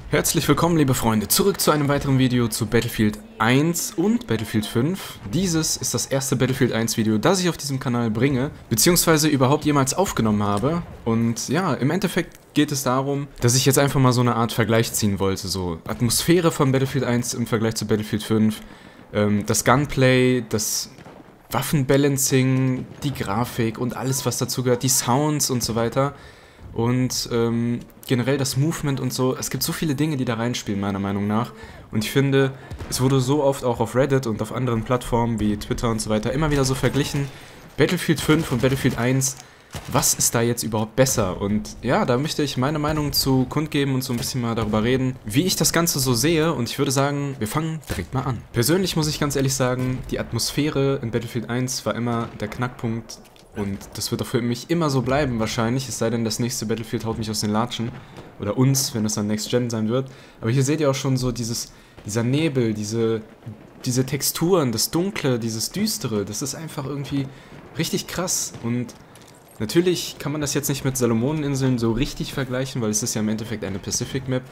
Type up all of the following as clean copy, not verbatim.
Herzlich willkommen, liebe Freunde, zurück zu einem weiteren Video zu Battlefield 1 und Battlefield 5. Dieses ist das erste Battlefield 1 Video, das ich auf diesem Kanal bringe, beziehungsweise überhaupt jemals aufgenommen habe. Und ja, im Endeffekt geht es darum, dass ich jetzt einfach mal so eine Art Vergleich ziehen wollte. So Atmosphäre von Battlefield 1 im Vergleich zu Battlefield 5, das Gunplay, das Waffenbalancing, die Grafik und alles, was dazu gehört, die Sounds und so weiter. Und generell das Movement und so, es gibt so viele Dinge, die da reinspielen, meiner Meinung nach. Und ich finde, es wurde so oft auch auf Reddit und auf anderen Plattformen wie Twitter und so weiter immer wieder so verglichen, Battlefield 5 und Battlefield 1, was ist da jetzt überhaupt besser? Und ja, da möchte ich meine Meinung zu kundgeben und so ein bisschen mal darüber reden, wie ich das Ganze so sehe. Und ich würde sagen, wir fangen direkt mal an. Persönlich muss ich ganz ehrlich sagen, die Atmosphäre in Battlefield 1 war immer der Knackpunkt. Und das wird auch für mich immer so bleiben wahrscheinlich, es sei denn, das nächste Battlefield haut mich aus den Latschen. Oder uns, wenn es dann Next Gen sein wird. Aber hier seht ihr auch schon so dieser Nebel, diese Texturen, das Dunkle, dieses Düstere, das ist einfach irgendwie richtig krass. Und natürlich kann man das jetzt nicht mit Salomoneninseln so richtig vergleichen, weil es ist ja im Endeffekt eine Pacific Map,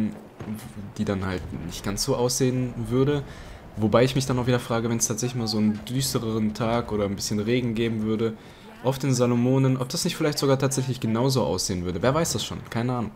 die dann halt nicht ganz so aussehen würde. Wobei ich mich dann auch wieder frage, wenn es tatsächlich mal so einen düstereren Tag oder ein bisschen Regen geben würde auf den Salomonen, ob das nicht vielleicht sogar tatsächlich genauso aussehen würde. Wer weiß das schon? Keine Ahnung.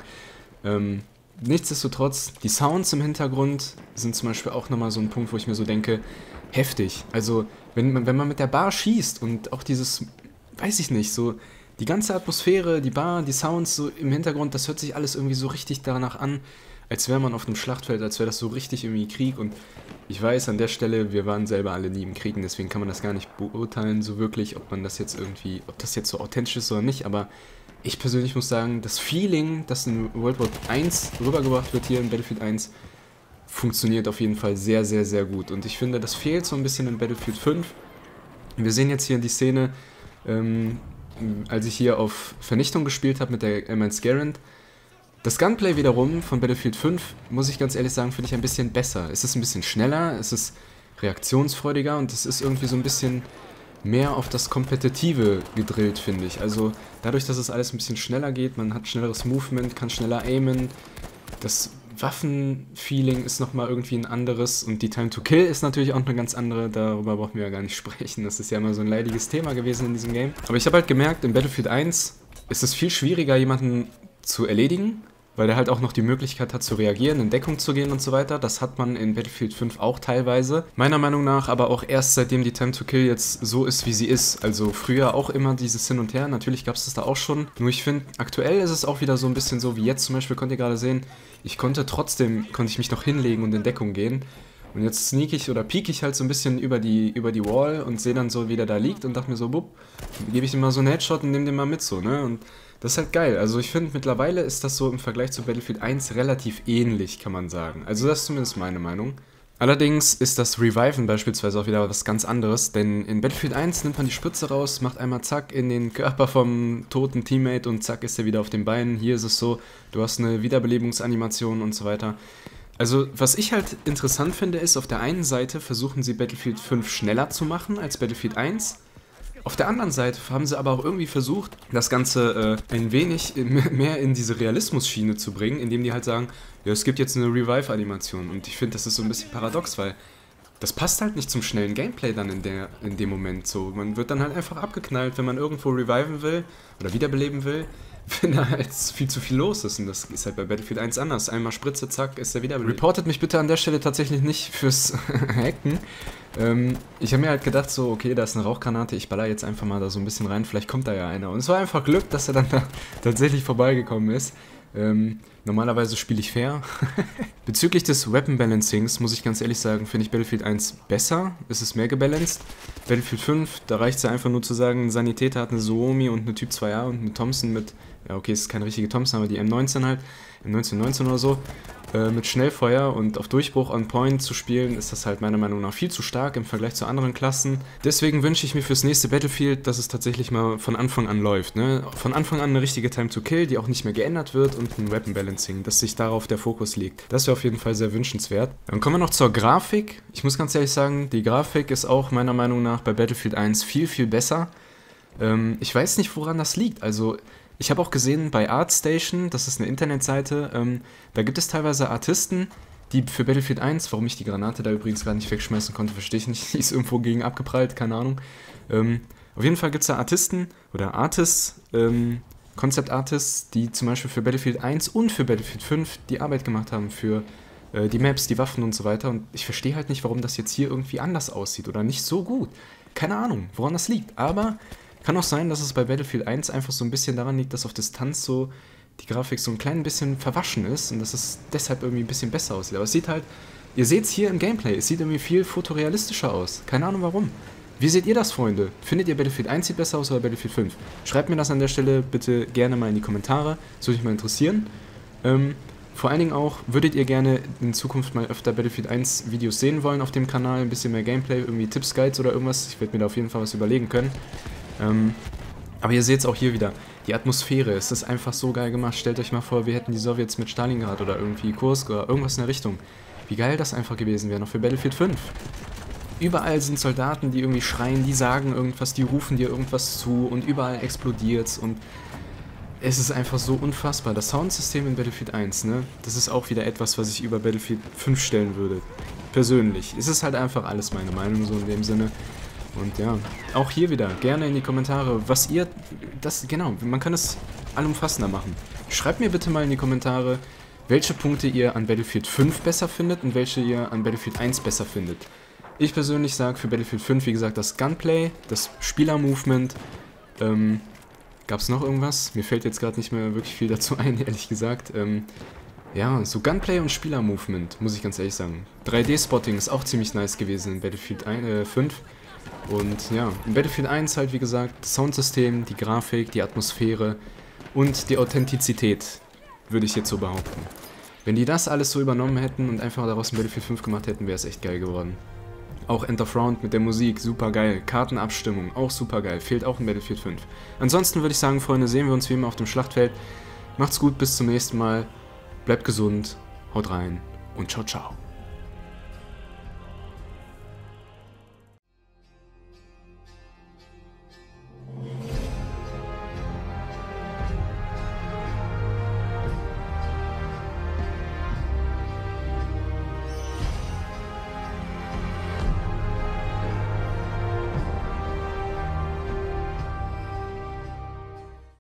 Nichtsdestotrotz, die Sounds im Hintergrund sind zum Beispiel auch nochmal so ein Punkt, wo ich mir so denke, heftig. Also, wenn man mit der Bar schießt und auch dieses, weiß ich nicht, so die ganze Atmosphäre, die Bar, die Sounds so im Hintergrund, das hört sich alles irgendwie so richtig danach an, als wäre man auf einem Schlachtfeld, als wäre das so richtig irgendwie Krieg. Und ich weiß, an der Stelle, wir waren selber alle nie im Krieg, deswegen kann man das gar nicht beurteilen so wirklich, ob das jetzt so authentisch ist oder nicht, aber ich persönlich muss sagen, das Feeling, das in World War 1 rübergebracht wird hier in Battlefield 1, funktioniert auf jeden Fall sehr, sehr, sehr gut. Und ich finde, das fehlt so ein bisschen in Battlefield 5. Wir sehen jetzt hier die Szene, als ich hier auf Vernichtung gespielt habe mit der M1 Garand. Das Gunplay wiederum von Battlefield 5, muss ich ganz ehrlich sagen, finde ich ein bisschen besser. Es ist ein bisschen schneller, es ist reaktionsfreudiger und es ist irgendwie so ein bisschen mehr auf das Kompetitive gedrillt, finde ich. Also dadurch, dass es alles ein bisschen schneller geht, man hat schnelleres Movement, kann schneller aimen, das Waffenfeeling ist nochmal irgendwie ein anderes und die Time to Kill ist natürlich auch eine ganz andere, darüber brauchen wir ja gar nicht sprechen, das ist ja immer so ein leidiges Thema gewesen in diesem Game. Aber ich habe halt gemerkt, in Battlefield 1 ist es viel schwieriger, jemanden zu erledigen, weil der halt auch noch die Möglichkeit hat zu reagieren, in Deckung zu gehen und so weiter. Das hat man in Battlefield 5 auch teilweise. Meiner Meinung nach aber auch erst seitdem die Time to Kill jetzt so ist, wie sie ist. Also früher auch immer dieses Hin und Her, natürlich gab es das da auch schon. Nur ich finde, aktuell ist es auch wieder so ein bisschen so, wie jetzt zum Beispiel, könnt ihr gerade sehen, konnte ich mich noch hinlegen und in Deckung gehen. Und jetzt sneak ich oder peek ich halt so ein bisschen über die Wall und sehe dann so, wie der da liegt und dachte mir so, bupp, gebe ich ihm mal so einen Headshot und nehme den mal mit so, ne? Und das ist halt geil. Also ich finde, mittlerweile ist das so im Vergleich zu Battlefield 1 relativ ähnlich, kann man sagen. Also das ist zumindest meine Meinung. Allerdings ist das Reviven beispielsweise auch wieder was ganz anderes, denn in Battlefield 1 nimmt man die Spritze raus, macht einmal zack in den Körper vom toten Teammate und zack ist er wieder auf den Beinen. Hier ist es so, du hast eine Wiederbelebungsanimation und so weiter. Also, was ich halt interessant finde, ist, auf der einen Seite versuchen sie Battlefield 5 schneller zu machen als Battlefield 1. Auf der anderen Seite haben sie aber auch irgendwie versucht, das Ganze ein wenig mehr in diese Realismus-Schiene zu bringen, indem die halt sagen, ja, es gibt jetzt eine Revive-Animation. Und ich finde, das ist so ein bisschen paradox, weil das passt halt nicht zum schnellen Gameplay dann in dem Moment so. Man wird dann halt einfach abgeknallt, wenn man irgendwo reviven will oder wiederbeleben will, wenn da halt viel zu viel los ist. Und das ist halt bei Battlefield 1 anders. Einmal Spritze, zack, ist er wiederbelebt. Reportet mich bitte an der Stelle tatsächlich nicht fürs Hacken. Ich habe mir halt gedacht so, okay, da ist eine Rauchgranate, ich baller jetzt einfach mal da so ein bisschen rein, vielleicht kommt da ja einer. Und es war einfach Glück, dass er dann da tatsächlich vorbeigekommen ist. Normalerweise spiele ich fair. Bezüglich des Weapon Balancings muss ich ganz ehrlich sagen, finde ich Battlefield 1 besser. Es ist mehr gebalanced. Battlefield 5, da reicht es ja einfach nur zu sagen, ein Sanitäter hat eine Suomi und eine Typ 2A und eine Thompson mit, ja okay, es ist keine richtige Thompson, aber die M19 halt, M1919 oder so, mit Schnellfeuer und auf Durchbruch on Point zu spielen, ist das halt meiner Meinung nach viel zu stark im Vergleich zu anderen Klassen. Deswegen wünsche ich mir fürs nächste Battlefield, dass es tatsächlich mal von Anfang an läuft, ne? Von Anfang an eine richtige Time to Kill, die auch nicht mehr geändert wird und ein Weapon Balancing, dass sich darauf der Fokus liegt. Das wäre auf jeden Fall sehr wünschenswert. Dann kommen wir noch zur Grafik. Ich muss ganz ehrlich sagen, die Grafik ist auch meiner Meinung nach bei Battlefield 1 viel, viel besser. Ich weiß nicht, woran das liegt. Also Ich habe auch gesehen bei ArtStation, das ist eine Internetseite, da gibt es teilweise Artisten, die für Battlefield 1, warum ich die Granate da übrigens gar nicht wegschmeißen konnte, verstehe ich nicht, die ist irgendwo gegen abgeprallt, keine Ahnung. Auf jeden Fall gibt es da Artisten oder Artists, Concept Artists, die zum Beispiel für Battlefield 1 und für Battlefield 5 die Arbeit gemacht haben für die Maps, die Waffen und so weiter. Und ich verstehe halt nicht, warum das jetzt hier irgendwie anders aussieht oder nicht so gut. Keine Ahnung, woran das liegt. Aber kann auch sein, dass es bei Battlefield 1 einfach so ein bisschen daran liegt, dass auf Distanz so die Grafik so ein klein bisschen verwaschen ist und dass es deshalb irgendwie ein bisschen besser aussieht. Aber es sieht halt, ihr seht es hier im Gameplay, es sieht irgendwie viel fotorealistischer aus. Keine Ahnung warum. Wie seht ihr das, Freunde? Findet ihr Battlefield 1 sieht besser aus oder Battlefield 5? Schreibt mir das an der Stelle bitte gerne mal in die Kommentare. Das würde mich mal interessieren. Vor allen Dingen auch, würdet ihr gerne in Zukunft mal öfter Battlefield 1 Videos sehen wollen auf dem Kanal? Ein bisschen mehr Gameplay, irgendwie Tipps, Guides oder irgendwas? Ich werde mir da auf jeden Fall was überlegen können. Aber ihr seht es auch hier wieder. Die Atmosphäre, es ist einfach so geil gemacht. Stellt euch mal vor, wir hätten die Sowjets mit Stalingrad oder irgendwie Kursk oder irgendwas in der Richtung. Wie geil das einfach gewesen wäre, noch für Battlefield 5. Überall sind Soldaten, die irgendwie schreien, die sagen irgendwas, die rufen dir irgendwas zu und überall explodiert's und es ist einfach so unfassbar. Das Soundsystem in Battlefield 1, ne, das ist auch wieder etwas, was ich über Battlefield 5 stellen würde. Persönlich. Es ist halt einfach alles meine Meinung so in dem Sinne. Und ja, auch hier wieder, gerne in die Kommentare, was ihr, genau, man kann es allumfassender machen. Schreibt mir bitte mal in die Kommentare, welche Punkte ihr an Battlefield 5 besser findet und welche ihr an Battlefield 1 besser findet. Ich persönlich sage für Battlefield 5, wie gesagt, das Gunplay, das Spieler-Movement, gab es noch irgendwas? Mir fällt jetzt gerade nicht mehr wirklich viel dazu ein, ehrlich gesagt. Ja, so Gunplay und Spieler-Movement, muss ich ganz ehrlich sagen. 3D-Spotting ist auch ziemlich nice gewesen in Battlefield 5. Und ja, in Battlefield 1 halt, wie gesagt, das Soundsystem, die Grafik, die Atmosphäre und die Authentizität, würde ich jetzt so behaupten. Wenn die das alles so übernommen hätten und einfach daraus ein Battlefield 5 gemacht hätten, wäre es echt geil geworden. Auch Enter Front mit der Musik, super geil. Kartenabstimmung, auch super geil. Fehlt auch in Battlefield 5. Ansonsten würde ich sagen, Freunde, sehen wir uns wie immer auf dem Schlachtfeld. Macht's gut, bis zum nächsten Mal. Bleibt gesund, haut rein und ciao, ciao.